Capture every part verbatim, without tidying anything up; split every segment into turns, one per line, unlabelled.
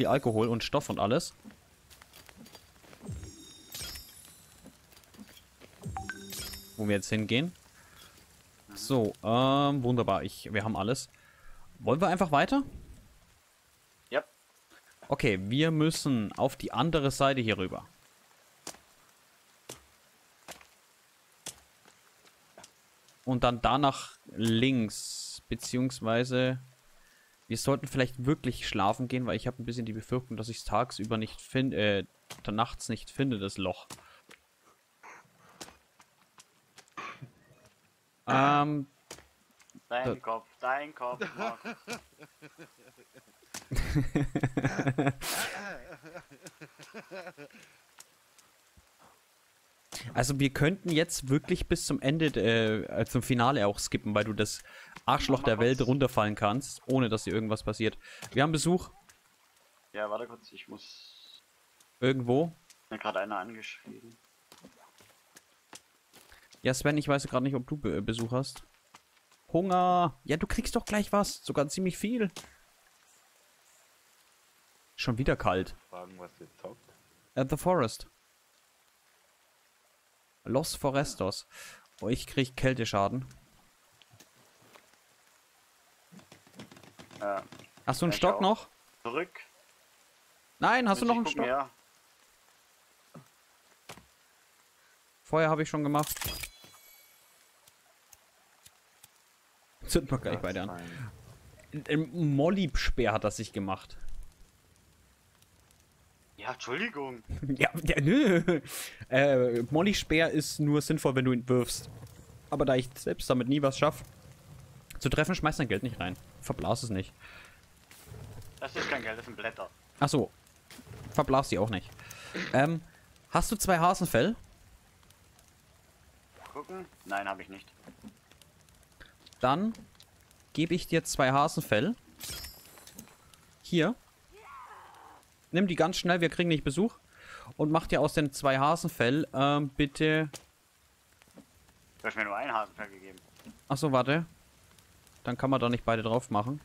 Viel Alkohol und Stoff und alles. Wo wir jetzt hingehen. So, ähm, wunderbar. Ich, wir haben alles. Wollen wir einfach weiter?
Ja.
Okay, wir müssen auf die andere Seite hier rüber. Und dann danach links, beziehungsweise wir sollten vielleicht wirklich schlafen gehen, weil ich habe ein bisschen die Befürchtung, dass ich es tagsüber nicht finde, äh, nachts nicht finde, das Loch. Ähm.
Dein
da
Kopf, dein Kopf. Mark.
Also wir könnten jetzt wirklich bis zum Ende, äh, zum Finale auch skippen, weil du das Arschloch der Welt runterfallen kannst, ohne dass dir irgendwas passiert. Wir haben Besuch.
Ja, warte kurz, ich muss...
Irgendwo.
Mir gerade einer angeschrieben.
Ja, Sven, ich weiß gerade nicht, ob du Be Besuch hast. Hunger. Ja, du kriegst doch gleich was. Sogar ziemlich viel. Schon wieder kalt.
Fragen, was ihr zockt.
At the Forest. Los Forestos. Oh, ich krieg Kälteschaden.
Ja.
Hast du einen
Ja, ich
Stock
auch.
noch?
Zurück.
Nein, hast du noch einen
Gucken,
Stock?
ja.
Feuer habe ich schon gemacht. Zünd mal gleich bei dir an. Ein Molly-Speer hat das sich gemacht.
Ja, Entschuldigung.
Ja, ja nö. Äh, Molly-Speer ist nur sinnvoll, wenn du ihn wirfst. Aber da ich selbst damit nie was schaffe, zu treffen, schmeiß dein Geld nicht rein. Verblas es nicht.
Das ist kein Geld, das sind Blätter.
Achso. Verblas die auch nicht. Ähm, hast du zwei Hasenfell?
Gucken? Nein, habe ich nicht.
Dann gebe ich dir zwei Hasenfell. Hier. Nimm die ganz schnell, wir kriegen nicht Besuch. Und mach dir aus den zwei Hasenfell ähm, bitte...
Du hast mir nur ein Hasenfell gegeben.
Achso, warte. Dann kann man da nicht beide drauf machen.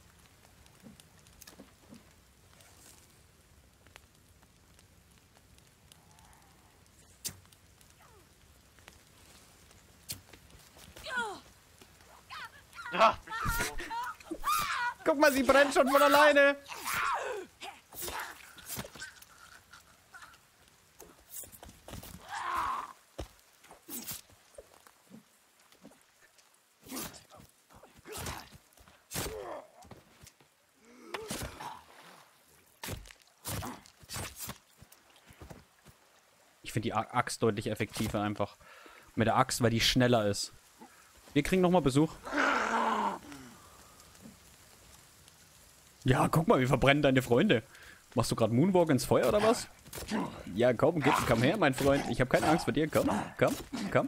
Ja, bist du so.
Guck mal, sie brennt schon von alleine. Ich finde die A- Axt deutlich effektiver einfach. Mit der Axt, weil die schneller ist. Wir kriegen nochmal Besuch. Ja, guck mal, wir verbrennen deine Freunde. Machst du gerade Moonwalk ins Feuer oder was? Ja, komm, gib, komm her, mein Freund. Ich habe keine Angst vor dir. Komm, komm, komm.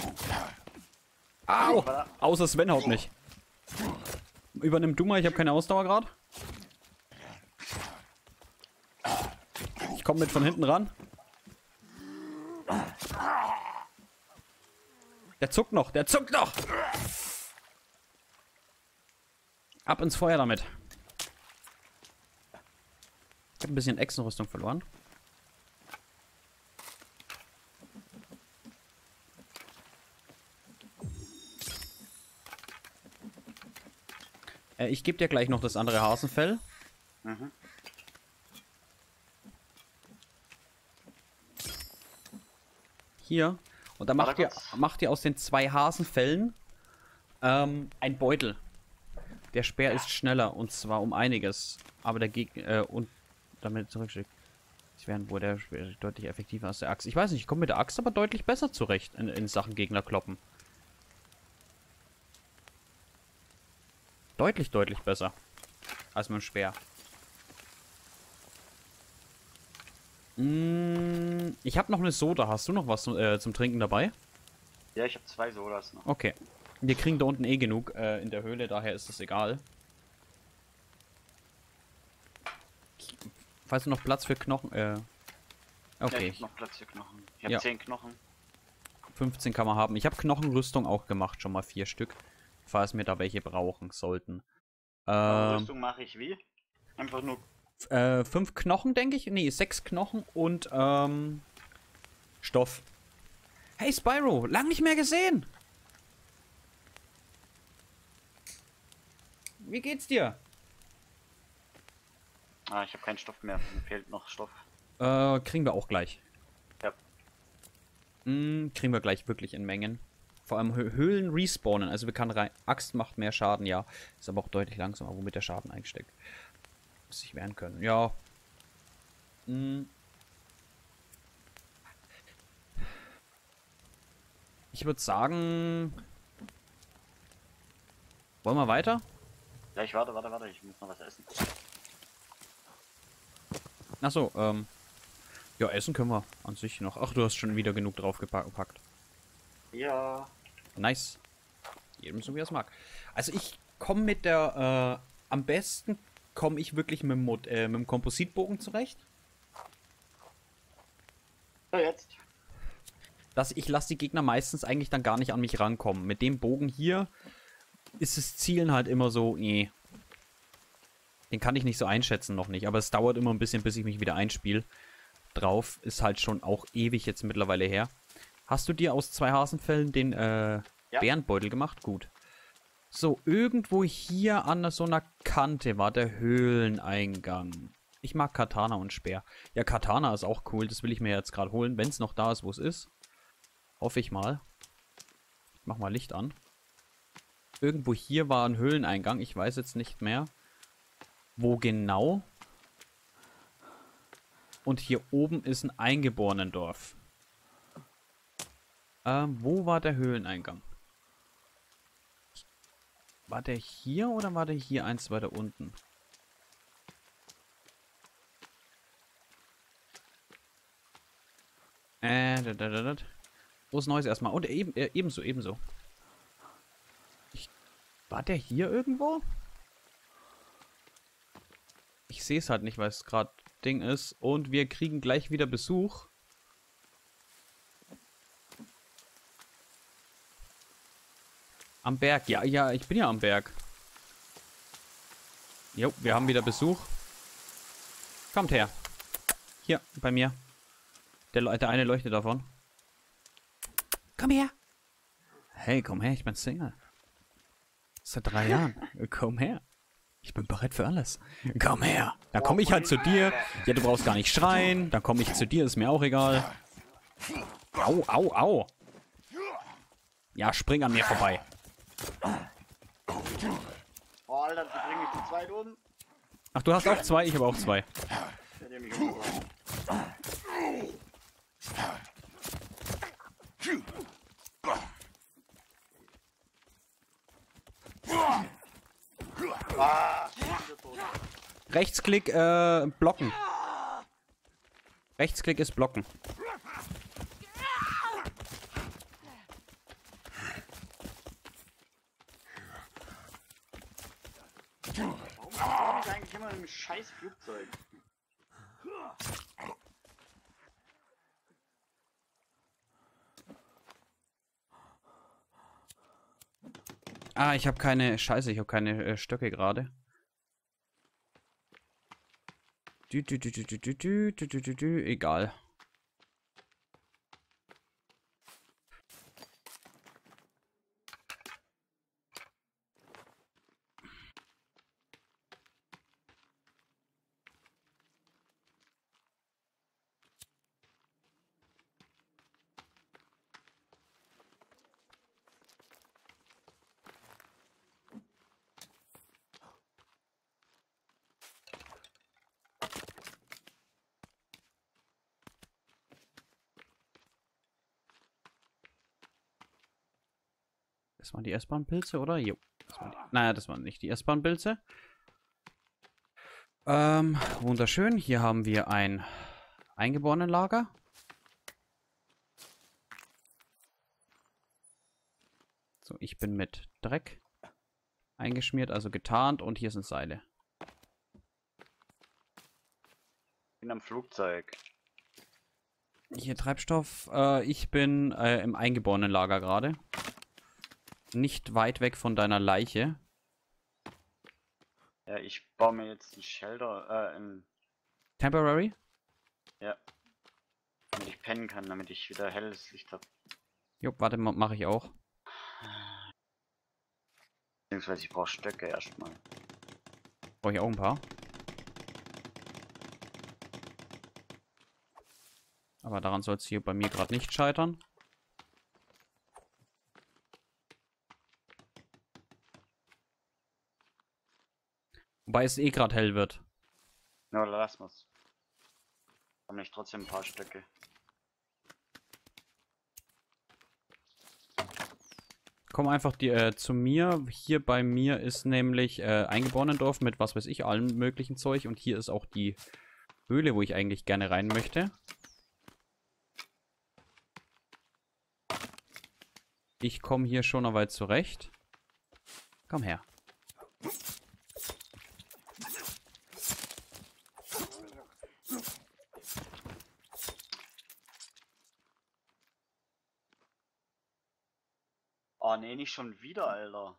Au! Außer Sven haut mich. Übernimm du mal, ich habe keine Ausdauer gerade. Ich komme mit von hinten ran. Der zuckt noch, der zuckt noch! Ab ins Feuer damit. Ich habe ein bisschen Echsenrüstung verloren. Äh, ich gebe dir gleich noch das andere Hasenfell.
Mhm.
Hier. Und dann macht
Warte
ihr,
kurz.
macht ihr aus den zwei Hasenfällen ähm, ein Beutel. Der Speer ist schneller und zwar um einiges. Aber der Gegner äh, und damit zurückschickt. Sie werden wohl der Speer deutlich effektiver als der Axt. Ich weiß nicht, ich komme mit der Axt aber deutlich besser zurecht in, in Sachen Gegner kloppen. Deutlich, deutlich besser. Als mit dem Speer. Mm, ich habe noch eine Soda. Hast du noch was äh, zum Trinken dabei?
Ja, ich habe zwei Sodas noch.
Okay. Wir kriegen da unten eh genug äh, in der Höhle, daher ist das egal. Falls du noch Platz für Knochen, äh...
Ja,
Okay,
ich hab noch Platz für Knochen. Ich habe
Ja.
zehn Knochen.
fünfzehn kann man haben. Ich habe Knochenrüstung auch gemacht, schon mal vier Stück. Falls wir da welche brauchen sollten.
Aber
Ähm,
Rüstung mache ich wie? Einfach nur
F äh, fünf Knochen, denke ich. Nee, sechs Knochen und ähm, Stoff. Hey Spyro, lang nicht mehr gesehen. Wie geht's dir?
Ah, ich habe keinen Stoff mehr. Mir fehlt noch Stoff.
Äh, kriegen wir auch gleich.
Ja.
Mm, kriegen wir gleich wirklich in Mengen. Vor allem Hö Höhlen respawnen. Also wir kann rein. Axt macht mehr Schaden, ja. Ist aber auch deutlich langsamer, womit der Schaden einsteckt. Muss sich wehren können. Ja. Mm. Ich würde sagen. Wollen wir weiter?
Ja, ich warte, warte, warte. Ich muss noch was essen.
Achso, ähm. Ja, essen können wir an sich noch. Ach, du hast schon wieder genug drauf gepackt.
Ja.
Nice. Jedem so wie er es mag. Also ich komme mit der, äh, am besten komme ich wirklich mit dem, Mod äh, mit dem Kompositbogen zurecht.
So, jetzt.
Dass ich lasse die Gegner meistens eigentlich dann gar nicht an mich rankommen. Mit dem Bogen hier ist das Zielen halt immer so, nee. Den kann ich nicht so einschätzen, noch nicht. Aber es dauert immer ein bisschen, bis ich mich wieder einspiele. Drauf ist halt schon auch ewig jetzt mittlerweile her. Hast du dir aus zwei Hasenfällen den äh,
ja.
Bärenbeutel gemacht? Gut. So, irgendwo hier an so einer Kante war der Höhleneingang. Ich mag Katana und Speer. Ja, Katana ist auch cool. Das will ich mir jetzt gerade holen, wenn es noch da ist, wo es ist. Hoffe ich mal. Ich mach mal Licht an. Irgendwo hier war ein Höhleneingang. Ich weiß jetzt nicht mehr, wo genau. Und hier oben ist ein Eingeborenendorf. Ähm, wo war der Höhleneingang? War der hier oder war der hier eins weiter unten? Äh, da, da, da, da. Groß Neues erstmal. Und eben, äh, ebenso, ebenso. Ich, war der hier irgendwo? Ich sehe es halt nicht, weil es gerade Ding ist. Und wir kriegen gleich wieder Besuch. Am Berg. Ja, ja, ich bin ja am Berg. Jo, wir haben wieder Besuch. Kommt her. Hier, bei mir. Der, der eine leuchtet davon. Komm her. Hey, komm her, ich bin Single. Seit drei Jahren. Komm her. Ich bin bereit für alles. Komm her. Dann komme ich halt zu dir. Ja, du brauchst gar nicht schreien. Dann komme ich zu dir, ist mir auch egal. Au, au, au. Ja, spring an mir vorbei.
Oh, Alter, die bringen mich zu zweit um.
Ach, du hast auch zwei? Ich habe auch zwei.
Der, der mich umgebracht. Ah,
Rechtsklick, äh, blocken. Rechtsklick ist blocken.
Warum bin ich eigentlich immer im scheiß Flugzeug?
Ah, ich habe keine... Scheiße, ich habe keine äh, Stöcke gerade. Dü, dü, dü, dü, dü, dü, dü, dü, dü, dü, dü. Egal. Das waren die S-Bahn-Pilze, oder? Jo. Das waren die, naja, das waren nicht die S-Bahn-Pilze. Ähm, wunderschön. Hier haben wir ein Eingeborenenlager. So, ich bin mit Dreck eingeschmiert, also getarnt. Und hier sind Seile.
Ich bin am Flugzeug.
Hier Treibstoff. Äh, ich bin äh, im Eingeborenenlager gerade. Nicht weit weg von deiner Leiche.
Ja, Ja, ich baue mir jetzt ein Shelter, äh, ein,
Temporary?
ja, damit ich pennen kann, damit ich wieder helles Licht habe.
Jo, warte, ma- mache ich auch.
Beziehungsweise ich brauche Stöcke erstmal.
Brauche ich auch ein paar. Aber daran soll es hier bei mir gerade nicht scheitern. Wobei es eh gerade hell wird.
Na, oder lass mal's. Haben ich trotzdem ein paar Stöcke.
Komm einfach die, äh, zu mir. Hier bei mir ist nämlich äh, Eingeborenen-Dorf mit was weiß ich, allem möglichen Zeug. Und hier ist auch die Höhle, wo ich eigentlich gerne rein möchte. Ich komme hier schon weit zurecht. Komm her.
Oh nee, nicht schon wieder, Alter.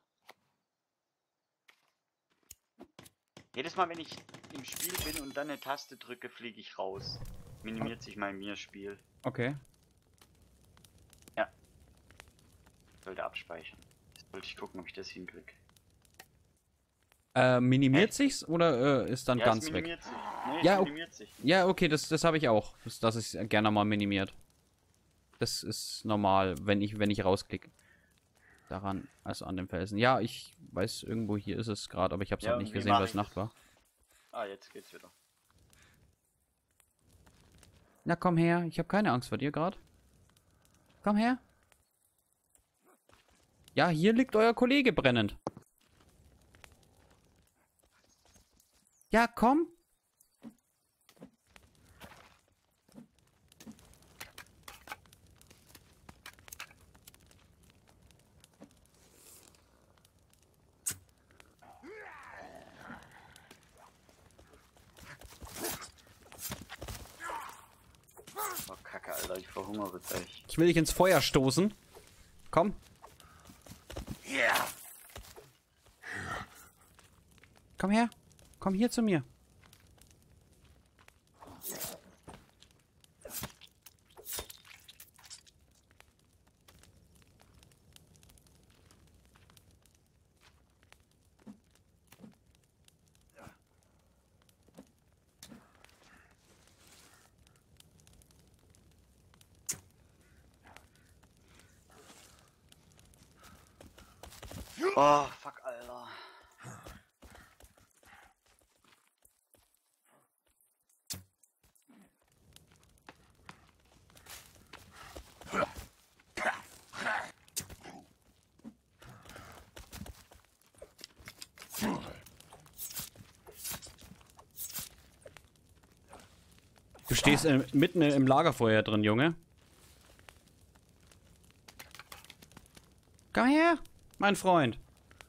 Jedes Mal, wenn ich im Spiel bin und dann eine Taste drücke, fliege ich raus. Minimiert sich mein Mir-Spiel.
Okay.
Sollte abspeichern. Jetzt wollte ich gucken, ob ich das hinkriege.
Äh, minimiert
Echt?
sich's oder äh, ist dann
Ja,
ganz
es
weg?
minimiert sich. Nee,
Ja,
es
o-
minimiert sich.
Ja, okay, das, das habe ich auch. Das, das ist gerne mal minimiert. Das ist normal, wenn ich, wenn ich rausklicke. Daran, also an dem Felsen. Ja, ich weiß, irgendwo hier ist es gerade, aber ich habe es
Ja,
halt
und
nicht
wie
gesehen,
mach
weil es
ich
Nacht
das?
war.
Ah, jetzt geht's wieder.
Na, komm her. Ich habe keine Angst vor dir gerade. Komm her. Ja, hier liegt euer Kollege brennend. Ja, komm.
Oh, Kacke, Alter, ich verhungere gleich.
Ich will dich ins Feuer stoßen. Komm.
Yeah!
Komm her. Komm hier zu mir.
Oh, fuck, Alter.
Du stehst äh, mitten im Lagerfeuer drin, Junge. Komm her, mein Freund.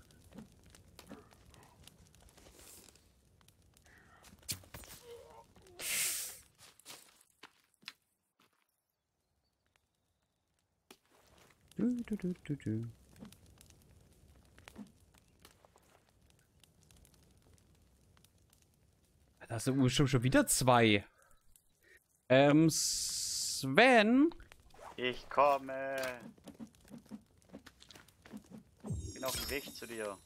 Du, du, du, du, du. Da sind schon, schon wieder zwei. Ähm, Sven?
Ich komme. Bin auf dem Weg zu dir.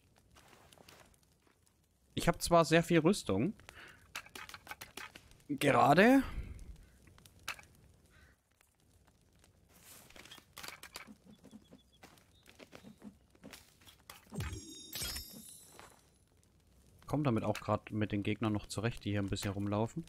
Ich habe zwar sehr viel Rüstung. Gerade. Komm damit auch gerade mit den Gegnern noch zurecht, die hier ein bisschen rumlaufen.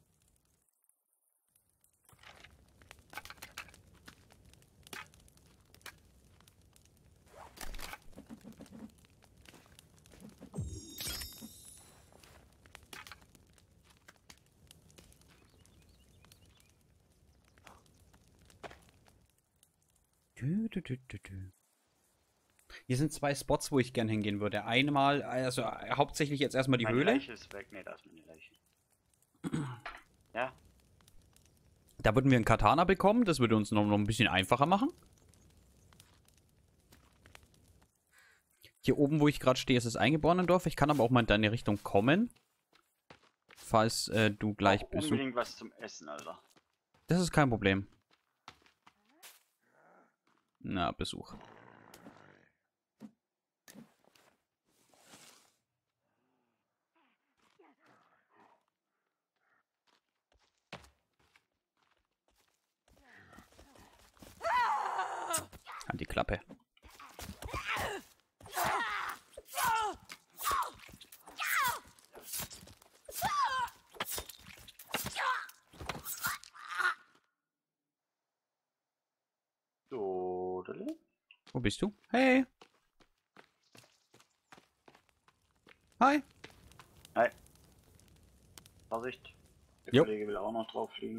Du, du, du, du, du. Hier sind zwei Spots, wo ich gern hingehen würde. Einmal, also äh, hauptsächlich jetzt erstmal die
Meine
Höhle.
Leiche ist weg. Ne, da ist meine Leiche. Ja,
Da würden wir einen Katana bekommen. Das würde uns noch, noch ein bisschen einfacher machen. Hier oben, wo ich gerade stehe, ist das Eingeborenen-Dorf. Ich kann aber auch mal in deine Richtung kommen. Falls äh, du gleich
Auch
Besuch...
unbedingt was zum Essen, Alter.
Das ist kein Problem. Na, Besuch. An die Klappe.
Dodele.
Wo bist du? Hey. Hi.
Hi. Vorsicht. Der
Jo.
Kollege will auch noch drauf fliegen.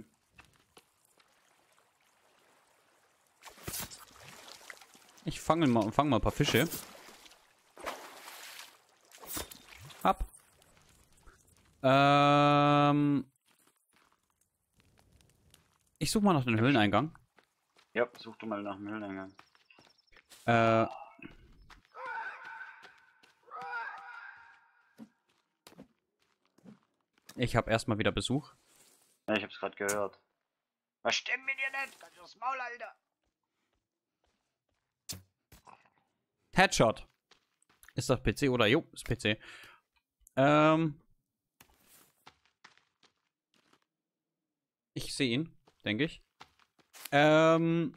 Ich fange mal, fang mal ein paar Fische. Ab. Ähm. Ich suche mal nach dem Höhleneingang.
Ja, such du mal nach dem Höhleneingang.
Äh. Ich habe erstmal wieder Besuch.
Ja, ich hab's gerade gehört. Was stimmt mit dir nicht? Kannst du das Maul, Alter?
Headshot. Ist das P C oder? Jo, ist P C. Ähm. Ich sehe ihn, denke ich. Ähm.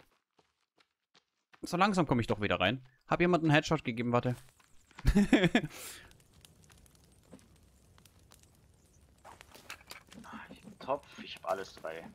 So langsam komme ich doch wieder rein. Hab jemand einen Headshot gegeben, warte.
Ich hab Topf, ich hab alles dabei.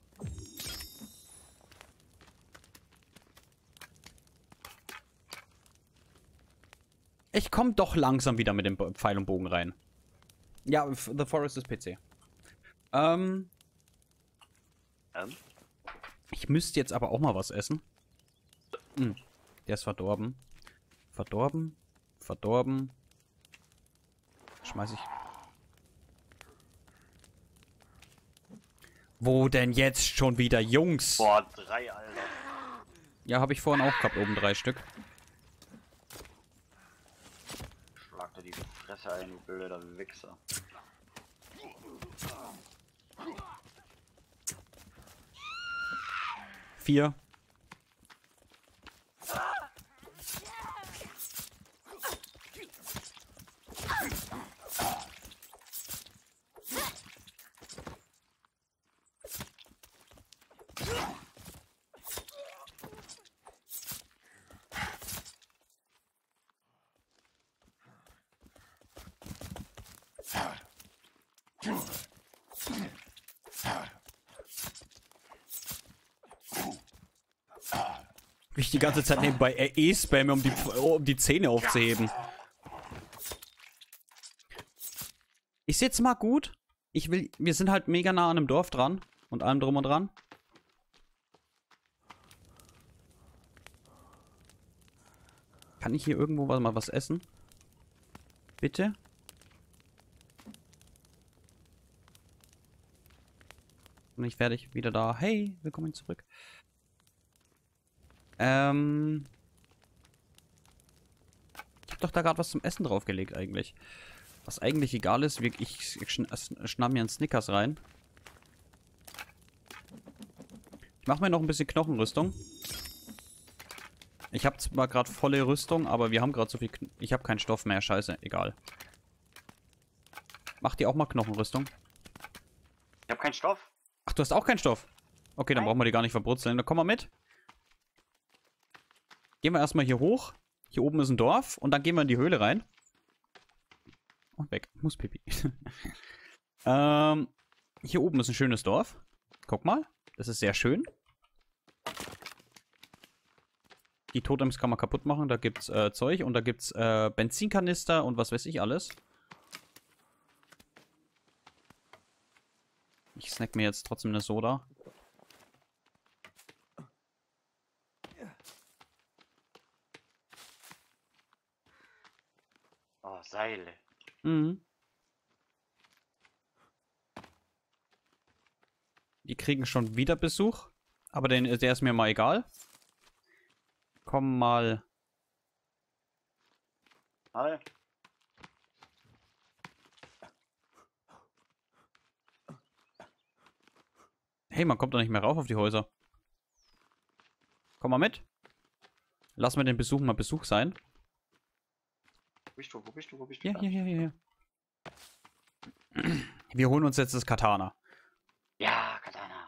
Ich komme doch langsam wieder mit dem Pfeil und Bogen rein. Ja, The Forest ist P C. Ähm.
Ähm?
Ich müsste jetzt aber auch mal was essen. Hm, der ist verdorben. Verdorben. Verdorben. Schmeiß ich. Wo denn jetzt schon wieder, Jungs?
Boah, drei, Alter.
Ja, habe ich vorhin auch gehabt, oben drei Stück.
Schlag dir die Fresse ein, du blöder Wichser.
Vier. Wie ich die ganze Zeit nebenbei E spamme, um die, um die Zähne aufzuheben. Ich sitze mal gut. Ich will. Wir sind halt mega nah an einem Dorf dran. Und allem drum und dran. Kann ich hier irgendwo mal was essen? Bitte? Und ich werde ich wieder da. Hey, willkommen zurück. Ähm. Ich habe doch da gerade was zum Essen draufgelegt eigentlich. Was eigentlich egal ist, ich, ich schn schnapp mir einen Snickers rein. Ich mache mir noch ein bisschen Knochenrüstung. Ich habe zwar gerade volle Rüstung, aber wir haben gerade so viel... Kn ich habe keinen Stoff mehr, scheiße, egal. Macht ihr auch mal Knochenrüstung?
Ich hab keinen Stoff.
Ach, du hast auch keinen Stoff? Okay, dann
Nein.
brauchen wir die gar nicht verbrutzeln. Dann komm mal mit. Gehen wir erstmal hier hoch. Hier oben ist ein Dorf. Und dann gehen wir in die Höhle rein. Und weg. Muss Pipi. ähm, hier oben ist ein schönes Dorf. Guck mal. Das ist sehr schön. Die Totems kann man kaputt machen. Da gibt's äh, Zeug. Und da gibt's äh, Benzinkanister und was weiß ich alles. Ich snack mir jetzt trotzdem eine Soda.
Oh, Seile.
Mhm. Die kriegen schon wieder Besuch. Aber den, der ist mir mal egal. Komm mal
Hi.
Hey, man kommt doch nicht mehr rauf auf die Häuser. Komm mal mit. Lass mal den Besuch mal Besuch sein.
Wo bist du? Wo bist du? Wo bist du?
Hier, hier, hier, hier. Wir holen uns jetzt das Katana.
Ja, Katana.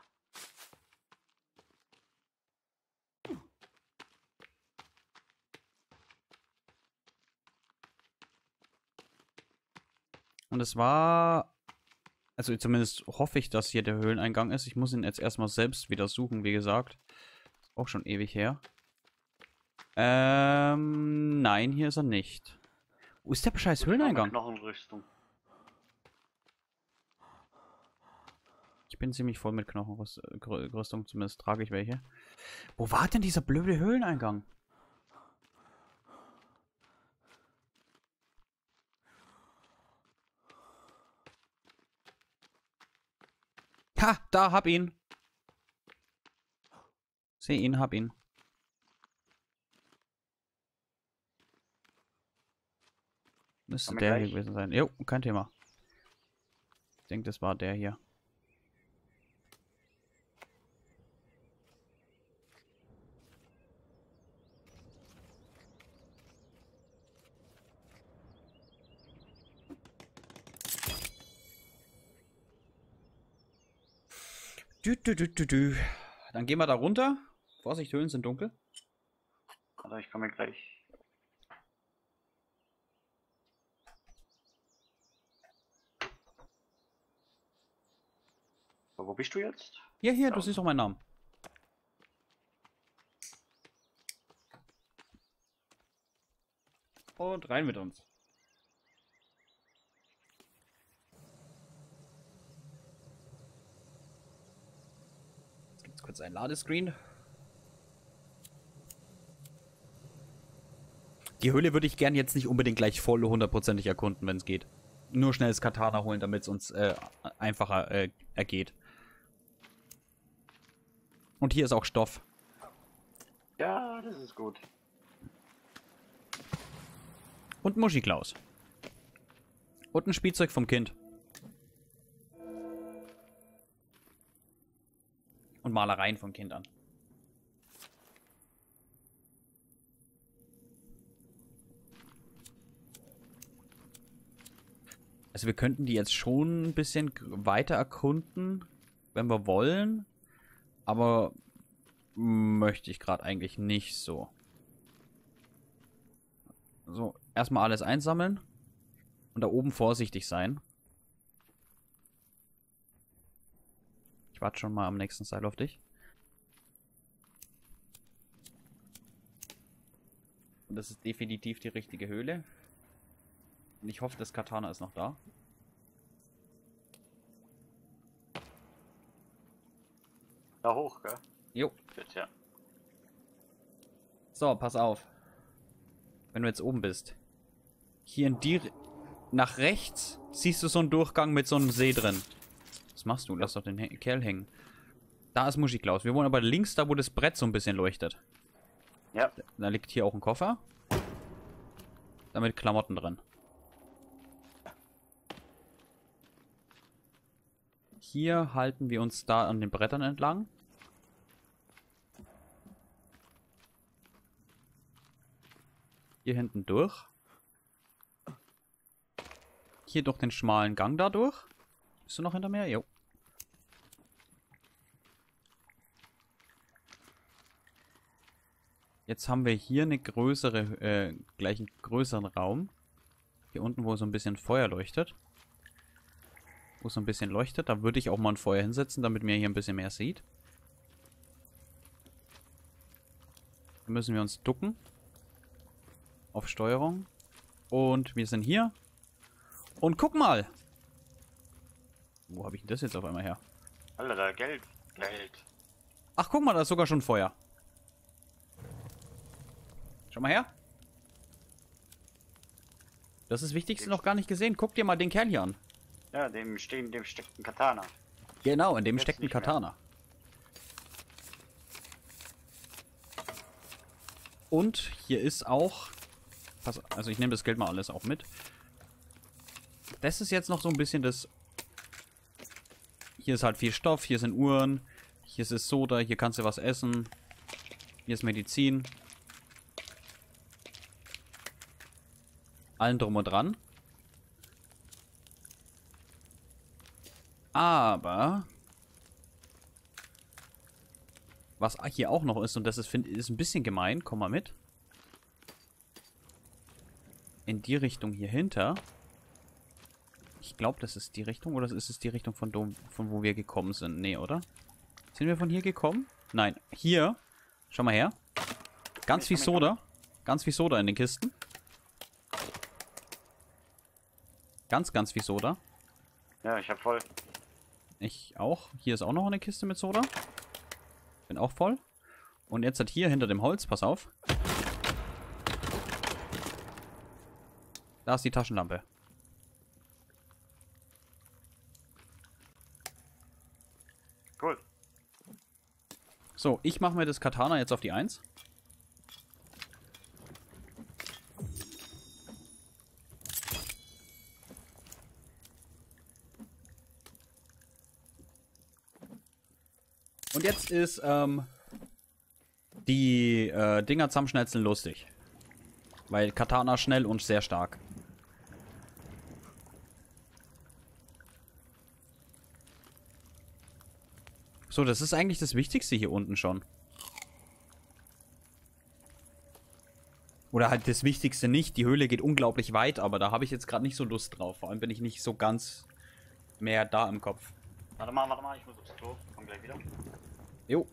Und es war... Also zumindest hoffe ich, dass hier der Höhleneingang ist. Ich muss ihn jetzt erstmal selbst wieder suchen, wie gesagt. Ist auch schon ewig her. Ähm, nein, hier ist er nicht. Wo ist der scheiß Höhleneingang?
Knochenrüstung.
Ich bin ziemlich voll mit Knochenrüstung, zumindest trage ich welche. Wo war denn dieser blöde Höhleneingang? Ha, da, hab ihn. Seh ihn, hab ihn. Müsste der hier gewesen sein. Jo, kein Thema. Ich denke, das war der hier. Dü, dü, dü, dü, dü. Dann gehen wir da runter. Vorsicht, Höhlen sind dunkel.
Also ich komme gleich. So, wo bist du jetzt?
Hier, hier,
Da
du
unten.
siehst doch meinen Namen. Und rein mit uns. Jetzt gibt es kurz ein Ladescreen. Die Höhle würde ich gern jetzt nicht unbedingt gleich voll hundertprozentig erkunden, wenn es geht. Nur schnell das Katana holen, damit es uns äh, einfacher äh, ergeht. Und hier ist auch Stoff.
Ja, das ist gut.
Und Muschiklaus. Und ein Spielzeug vom Kind. Und Malereien von Kindern. Also wir könnten die jetzt schon ein bisschen weiter erkunden, wenn wir wollen. Aber möchte ich gerade eigentlich nicht so. So, erstmal alles einsammeln. Und da oben vorsichtig sein. Ich warte schon mal am nächsten Seil auf dich. Und das ist definitiv die richtige Höhle. Und ich hoffe, das Katana ist noch da.
Da hoch, gell?
Jo.
Bitte, ja.
So, pass auf. Wenn du jetzt oben bist. Hier in die... Nach rechts siehst du so einen Durchgang mit so einem See drin. Was machst du? Lass doch den H- Kerl hängen. Da ist Muschiklaus. Wir wollen aber links, da wo das Brett so ein bisschen leuchtet.
Ja.
Da liegt hier auch ein Koffer. Da mit Klamotten drin. Hier halten wir uns da an den Brettern entlang. Hier hinten durch. Hier durch den schmalen Gang da durch. Bist du noch hinter mir? Jo. Jetzt haben wir hier eine größere, äh, gleich einen größeren Raum. Hier unten, wo so ein bisschen Feuer leuchtet. Wo so ein bisschen leuchtet. Da würde ich auch mal ein Feuer hinsetzen, damit man hier ein bisschen mehr sieht. Da müssen wir uns ducken. Auf Steuerung. Und wir sind hier. Und guck mal! Wo habe ich denn das jetzt auf einmal her?
Alter, Geld. Geld.
Ach, guck mal, da ist sogar schon Feuer. Schau mal her. Das ist das Wichtigste noch gar nicht gesehen. Guck dir mal den Kerl hier an.
Ja, dem stehen, dem steckt ein Katana.
Genau, in dem
Jetzt
steckt ein
nicht mehr.
Katana. Und hier ist auch Pass, also ich nehme das Geld mal alles auch mit. Das ist jetzt noch so ein bisschen das... Hier ist halt viel Stoff, hier sind Uhren, hier ist Soda, hier kannst du was essen. Hier ist Medizin. Allen drum und dran. Aber... Was hier auch noch ist, und das ist, find, ist ein bisschen gemein, komm mal mit. In die Richtung hier hinter. Ich glaube, das ist die Richtung, oder ist es die Richtung von, Dom, von wo wir gekommen sind? Nee, oder? Sind wir von hier gekommen? Nein, hier. Schau mal her. Ganz viel Soda. Ganz viel Soda in den Kisten. Ganz, ganz viel Soda.
Ja, ich hab voll.
Ich auch. Hier ist auch noch eine Kiste mit Soda. Bin auch voll. Und jetzt hat hier hinter dem Holz, pass auf. Da ist die Taschenlampe.
Cool.
So, ich mache mir das Katana jetzt auf die eins. Und jetzt ist ähm, die äh, Dinger zusammenschnetzeln lustig. Weil Katana schnell und sehr stark. So, das ist eigentlich das Wichtigste hier unten schon. Oder halt das Wichtigste nicht. Die Höhle geht unglaublich weit, aber da habe ich jetzt gerade nicht so Lust drauf. Vor allem bin ich nicht so ganz mehr da im Kopf.
Warte mal, warte mal, ich muss aufs Klo. Komm gleich wieder.
Jo.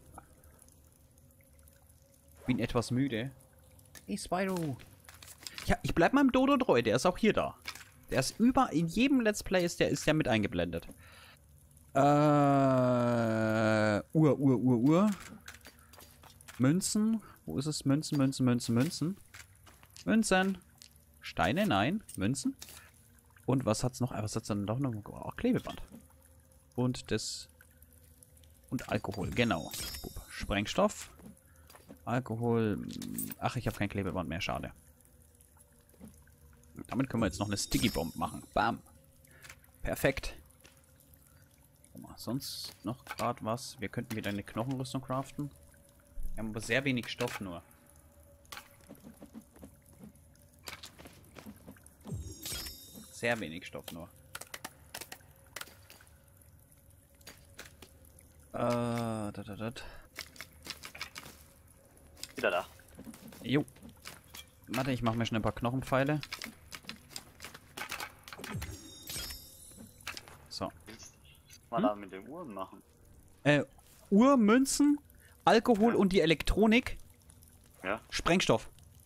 Bin etwas müde. Hey, Spyro. Ja, ich bleib meinem Dodo treu, der ist auch hier da. Der ist über, in jedem Let's Play ist der, ist der mit eingeblendet. Äh, Uhr, Uhr, Uhr, Uhr. Münzen. Wo ist es? Münzen, Münzen, Münzen, Münzen. Münzen. Steine, nein. Münzen. Und was hat's noch? Was hat's dann doch noch? Oh, Klebeband. Und das... Und Alkohol, genau. Sprengstoff. Alkohol. Ach, ich habe kein Klebeband mehr, schade. Damit können wir jetzt noch eine Sticky Bomb machen. Bam. Perfekt. Sonst noch gerade was. Wir könnten wieder eine Knochenrüstung craften. Wir haben aber sehr wenig Stoff nur. Sehr wenig Stoff nur. Äh, da, da, da.
Wieder da.
Jo. Warte, ich mache mir schnell ein paar Knochenpfeile. So.
Was hm? da mit den Uhren machen?
Äh, Uhr, Münzen, Alkohol ja. Und die Elektronik.
Ja.
Sprengstoff.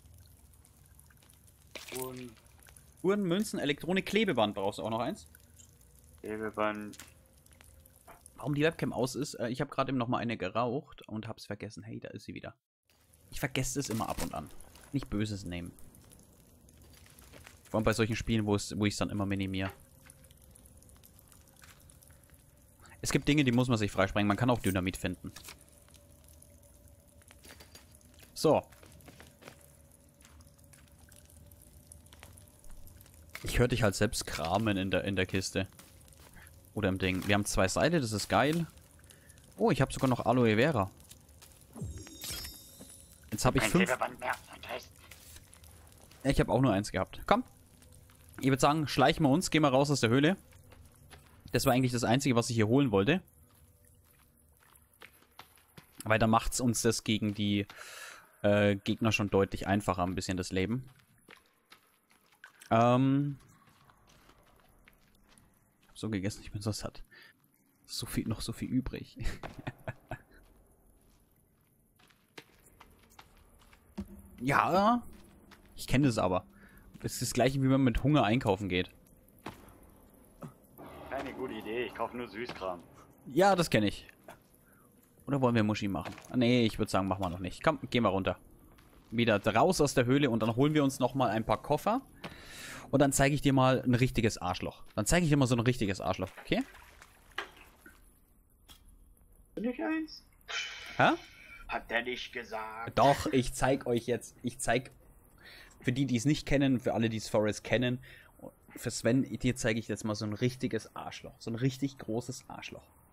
Uhren.
Uhren, Münzen, Elektronik, Klebeband brauchst du auch noch eins.
Klebeband.
Warum die Webcam aus ist, äh, ich habe gerade eben noch mal eine geraucht und hab's vergessen. Hey, da ist sie wieder. Ich vergesse es immer ab und an. Nicht Böses nehmen. Vor allem bei solchen Spielen, wo es, wo ich es dann immer minimiere. Es gibt Dinge, die muss man sich freisprengen. Man kann auch Dynamit finden. So. Ich höre dich halt selbst kramen in der, in der Kiste. Oder im Ding. Wir haben zwei Seile, das ist geil. Oh, ich habe sogar noch Aloe Vera. Jetzt habe ich fünf... Ja, ich habe auch nur eins gehabt. Komm. Ich würde sagen, schleichen wir uns, gehen wir raus aus der Höhle. Das war eigentlich das Einzige, was ich hier holen wollte. Weil da macht es uns das gegen die äh, Gegner schon deutlich einfacher, ein bisschen das Leben. Ähm... So gegessen, ich bin so satt. So viel, noch so viel übrig. Ja, ich kenne das aber. Das ist das gleiche, wie man mit Hunger einkaufen geht.
Keine gute Idee, ich kaufe nur Süßkram.
Ja, das kenne ich. Oder wollen wir Muschi machen? Ah, nee, ich würde sagen, machen wir noch nicht. Komm, gehen wir runter. Wieder raus aus der Höhle und dann holen wir uns noch mal ein paar Koffer. Und dann zeige ich dir mal ein richtiges Arschloch. Dann zeige ich dir mal so ein richtiges Arschloch, okay?
Bin ich eins?
Hä?
Hat der nicht gesagt.
Doch, ich zeig euch jetzt. Ich zeig. für die, die es nicht kennen, für alle, die es Forest kennen, für Sven, dir zeige ich jetzt mal so ein richtiges Arschloch. So ein richtig großes Arschloch.